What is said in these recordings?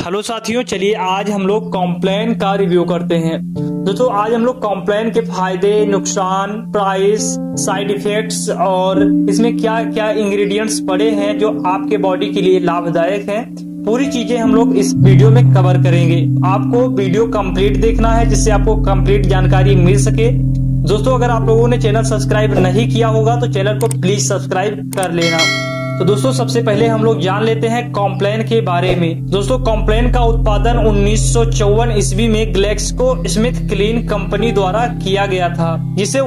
Hello साथियों, चलिए आज हम लोग कॉम्प्लेन का रिव्यू करते हैं। दोस्तों आज हम लोग कॉम्प्लेन के फायदे, नुकसान, प्राइस, साइड इफेक्ट्स और इसमें क्या क्या इंग्रेडिएंट्स पड़े हैं जो आपके बॉडी के लिए लाभदायक हैं, पूरी चीजें हम लोग इस वीडियो में कवर करेंगे। आपको वीडियो कंप्लीट देखना है जिससे आपको कंप्लीट जानकारी मिल सके। दोस्तों अगर आप लोगों ने चैनल सब्सक्राइब नहीं किया होगा तो चैनल को प्लीज सब्सक्राइब कर लेना। तो दोस्तों सबसे पहले हम लोग जान लेते हैं कॉम्प्लेन के बारे में। दोस्तों कॉम्प्लेन का उत्पादन 1954 ईस्वी में ग्लेक्सो स्मिथ क्लीन कंपनी द्वारा किया गया था, जिसे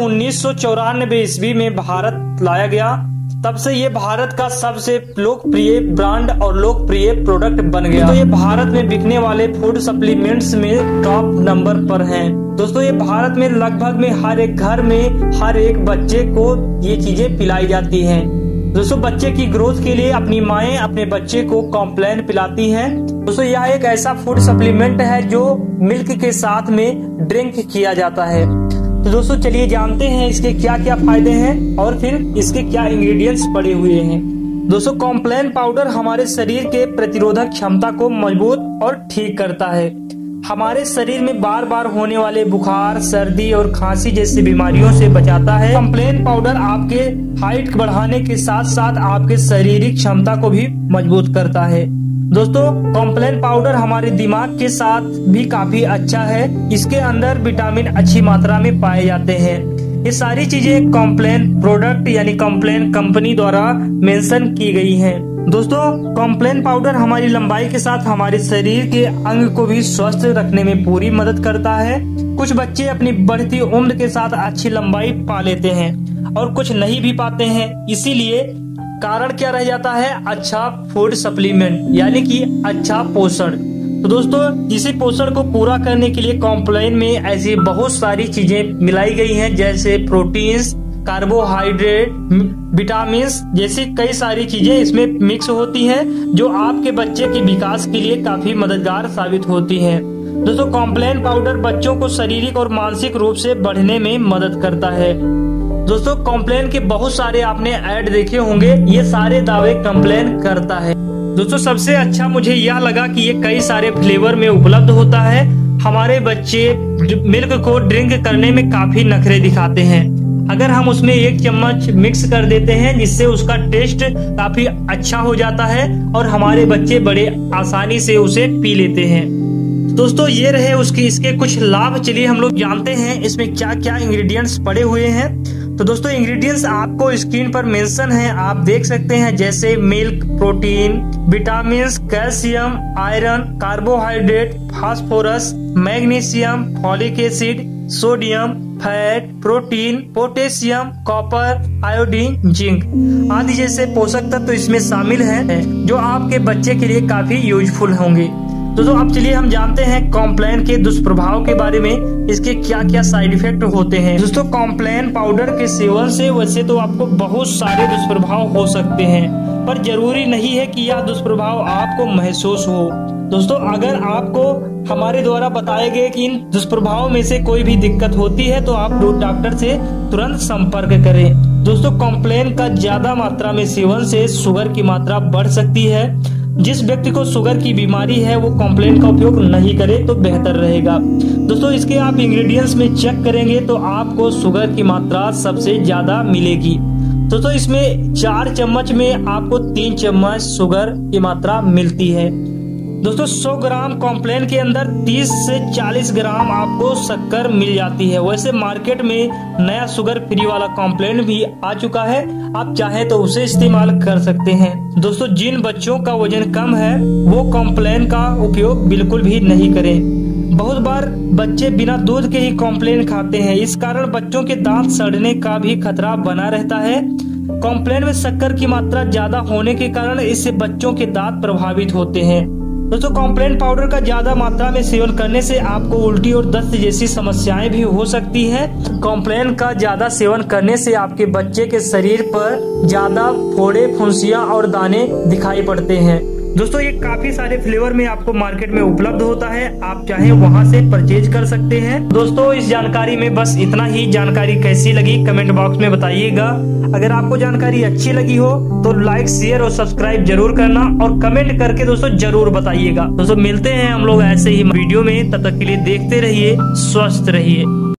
1994 ईस्वी में भारत लाया गया। तब से ये भारत का सबसे लोकप्रिय ब्रांड और लोकप्रिय प्रोडक्ट बन गया। तो ये भारत में बिकने वाले फूड सप्लीमेंट्स में टॉप नंबर पर हैं। दोस्तों ये भारत में लगभग में हर एक घर में हर एक बच्चे को ये चीजें पिलाई जाती हैं। दोस्तों बच्चे की ग्रोथ के लिए अपनी माएं अपने बच्चे को कॉम्प्लेन पिलाती हैं। दोस्तों यह एक ऐसा फूड सप्लीमेंट है जो मिल्क के साथ में ड्रिंक किया जाता है। तो दोस्तों चलिए जानते हैं इसके क्या क्या फायदे हैं और फिर इसके क्या इंग्रेडिएंट्स पड़े हुए हैं। दोस्तों कॉम्प्लेन पाउडर हमारे शरीर के प्रतिरोधक क्षमता को मजबूत और ठीक करता है। हमारे शरीर में बार बार होने वाले बुखार, सर्दी और खांसी जैसी बीमारियों से बचाता है। कॉम्प्लेन पाउडर आपके हाइट बढ़ाने के साथ साथ आपके शारीरिक क्षमता को भी मजबूत करता है। दोस्तों कॉम्प्लेन पाउडर हमारे दिमाग के साथ भी काफी अच्छा है। इसके अंदर विटामिन अच्छी मात्रा में पाए जाते हैं। ये सारी चीजें कॉम्प्लेन प्रोडक्ट यानी कॉम्प्लेन कंपनी द्वारा मेंशन की गई हैं। दोस्तों कॉम्प्लेन पाउडर हमारी लंबाई के साथ हमारे शरीर के अंग को भी स्वस्थ रखने में पूरी मदद करता है। कुछ बच्चे अपनी बढ़ती उम्र के साथ अच्छी लंबाई पा लेते हैं और कुछ नहीं भी पाते हैं। इसीलिए कारण क्या रह जाता है? अच्छा फूड सप्लीमेंट यानी कि अच्छा पोषण। तो दोस्तों इसी पोषण को पूरा करने के लिए कॉम्प्लेन में ऐसी बहुत सारी चीजें मिलाई गई हैं, जैसे प्रोटीन्स, कार्बोहाइड्रेट, विटामिन जैसी कई सारी चीजें इसमें मिक्स होती हैं जो आपके बच्चे के विकास के लिए काफी मददगार साबित होती हैं। दोस्तों कॉम्प्लेन पाउडर बच्चों को शारीरिक और मानसिक रूप से बढ़ने में मदद करता है। दोस्तों कॉम्प्लेन के बहुत सारे आपने ऐड देखे होंगे, ये सारे दावे कॉम्प्लेन करता है। दोस्तों सबसे अच्छा मुझे यह लगा कि ये कई सारे फ्लेवर में उपलब्ध होता है। हमारे बच्चे मिल्क को ड्रिंक करने में काफी नखरे दिखाते हैं। अगर हम उसमें 1 चम्मच मिक्स कर देते हैं जिससे उसका टेस्ट काफी अच्छा हो जाता है और हमारे बच्चे बड़े आसानी से उसे पी लेते हैं। दोस्तों ये रहे इसके कुछ लाभ। चलिए हम लोग जानते हैं इसमें क्या क्या इंग्रेडिएंट्स पड़े हुए हैं। तो दोस्तों इंग्रेडिएंट्स आपको स्क्रीन पर मेंशन है, आप देख सकते हैं, जैसे milk, protein, vitamin, calcium, iron, carbohydrate, phosphorus, magnesium, folic acid, sodium, fat, protein, potassium, copper, iodine, zinc आदि जैसे पोषक तत्व इसमें शामिल हैं जो आपके बच्चे के लिए काफी यूजफुल होंगे। दोस्तों अब चलिए हम जानते हैं कॉम्प्लेन के दुष्प्रभाव के बारे में, इसके क्या क्या साइड इफेक्ट होते हैं। दोस्तों कॉम्प्लेन पाउडर के सेवन से वैसे तो आपको बहुत सारे दुष्प्रभाव हो सकते हैं, पर जरूरी नहीं है कि यह दुष्प्रभाव आपको महसूस हो। दोस्तों अगर आपको हमारे द्वारा बताए गए कि इन दुष्प्रभावों में से कोई भी दिक्कत होती है तो आप डॉक्टर से तुरंत संपर्क करें। दोस्तों कॉम्प्लेन का ज्यादा मात्रा में सेवन से शुगर की मात्रा बढ़ सकती है। जिस व्यक्ति को शुगर की बीमारी है वो कॉम्प्लेन का उपयोग नहीं करे तो बेहतर रहेगा। दोस्तों इसके आप इंग्रेडिएंट्स में चेक करेंगे तो आपको शुगर की मात्रा सबसे ज्यादा मिलेगी। दोस्तों इसमें 4 चम्मच में आपको 3 चम्मच शुगर की मात्रा मिलती है। दोस्तों 100 ग्राम कॉम्प्लेन के अंदर 30 से 40 ग्राम आपको शक्कर मिल जाती है। वैसे मार्केट में नया शुगर फ्री वाला कॉम्प्लेन भी आ चुका है, आप चाहे तो उसे इस्तेमाल कर सकते हैं। दोस्तों जिन बच्चों का वजन कम है वो कॉम्प्लेन का उपयोग बिल्कुल भी नहीं करें। बहुत बार बच्चे बिना दूध के ही कॉम्प्लेन खाते हैं, इस कारण बच्चों के दांत सड़ने का भी खतरा बना रहता है। कॉम्प्लेन में शक्कर की मात्रा ज्यादा होने के कारण इससे बच्चों के दांत प्रभावित होते हैं। दोस्तों कॉम्प्लेन पाउडर का ज्यादा मात्रा में सेवन करने से आपको उल्टी और दस्त जैसी समस्याएं भी हो सकती हैं। कॉम्प्लेन का ज्यादा सेवन करने से आपके बच्चे के शरीर पर ज्यादा फोड़े, फुंसियां और दाने दिखाई पड़ते हैं। दोस्तों ये काफी सारे फ्लेवर में आपको मार्केट में उपलब्ध होता है, आप चाहें वहां से परचेज कर सकते हैं। दोस्तों इस जानकारी में बस इतना ही। जानकारी कैसी लगी कमेंट बॉक्स में बताइएगा। अगर आपको जानकारी अच्छी लगी हो तो लाइक शेयर और सब्सक्राइब जरूर करना और कमेंट करके दोस्तों जरूर बताइएगा। दोस्तों मिलते हैं हम लोग ऐसे ही वीडियो में, तब तक के लिए देखते रहिए, स्वस्थ रहिए।